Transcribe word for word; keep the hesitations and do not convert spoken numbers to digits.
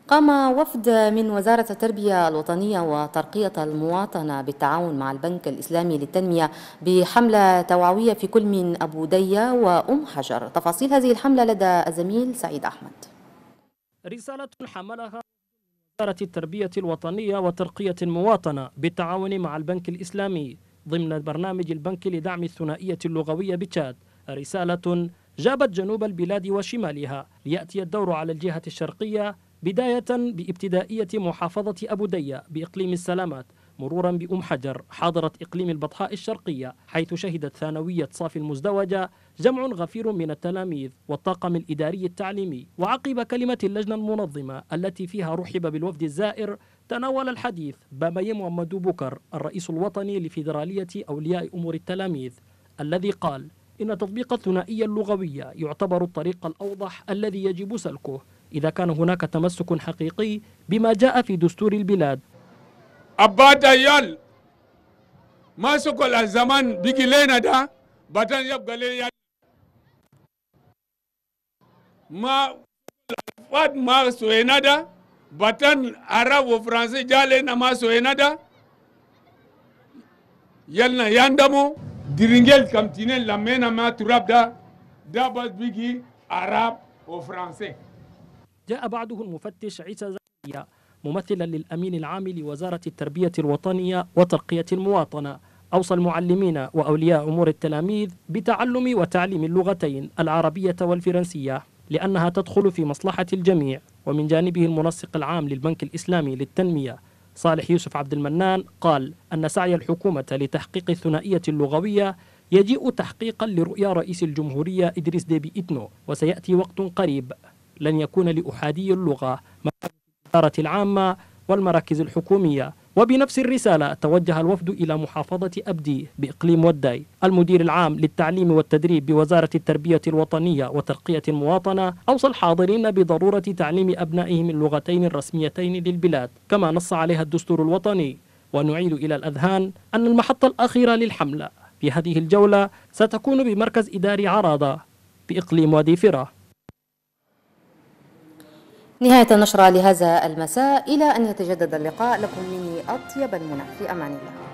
قام وفد من وزارة التربية الوطنية وترقية المواطنة بالتعاون مع البنك الإسلامي للتنمية بحملة توعوية في كل من أبو دية وأم حجر. تفاصيل هذه الحملة لدى الزميل سعيد أحمد. رسالة حملها وزارة التربية الوطنية وترقية المواطنة بالتعاون مع البنك الإسلامي ضمن برنامج البنك لدعم الثنائية اللغوية بتشاد. رسالة جابت جنوب البلاد وشمالها ليأتي الدور على الجهة الشرقية، بداية بابتدائية محافظة أبو دية بإقليم السلامات، مرورا بأم حجر حاضرة إقليم البطحاء الشرقية، حيث شهدت ثانوية صافي المزدوجة جمع غفير من التلاميذ والطاقم الإداري التعليمي. وعقب كلمة اللجنة المنظمة التي فيها رحب بالوفد الزائر، تناول الحديث بامي محمد بكر الرئيس الوطني لفيدرالية أولياء أمور التلاميذ، الذي قال إن تطبيق الثنائية اللغوية يعتبر الطريق الأوضح الذي يجب سلكه إذا كان هناك تمسك حقيقي بما جاء في دستور البلاد. أبادا يال ما سكول الزمان بيجي لنا ده بطن يبقى لي ما فات ما سوينا ده بطن عرب وفرنسي جالنا ما سوينا ده يلنا يندمو ديرينجل كمتينين لمينا ما تراب ده ده بس بيجي عرب وفرنسي. جاء بعده المفتش عيسى زكريا ممثلا للأمين العام لوزارة التربية الوطنية وترقية المواطنة، أوصى المعلمين وأولياء أمور التلاميذ بتعلم وتعليم اللغتين العربية والفرنسية لأنها تدخل في مصلحة الجميع. ومن جانبه المنسق العام للبنك الإسلامي للتنمية صالح يوسف عبد المنان قال أن سعي الحكومة لتحقيق الثنائية اللغوية يجيء تحقيقا لرؤيا رئيس الجمهورية إدريس ديبي إتنو، وسيأتي وقت قريب لن يكون لأحادي اللغة مكان الإدارة العامة والمراكز الحكومية. وبنفس الرسالة توجه الوفد إلى محافظة أبدي بإقليم وداي. المدير العام للتعليم والتدريب بوزارة التربية الوطنية وترقية المواطنة أوصى الحاضرين بضرورة تعليم أبنائهم اللغتين الرسميتين للبلاد كما نص عليها الدستور الوطني. ونعيد إلى الأذهان أن المحطة الأخيرة للحملة في هذه الجولة ستكون بمركز إداري عرادة بإقليم وادي فرة. نهاية النشرة لهذا المساء، إلى أن يتجدد اللقاء، لكم مني أطيب المنى، في أمان الله.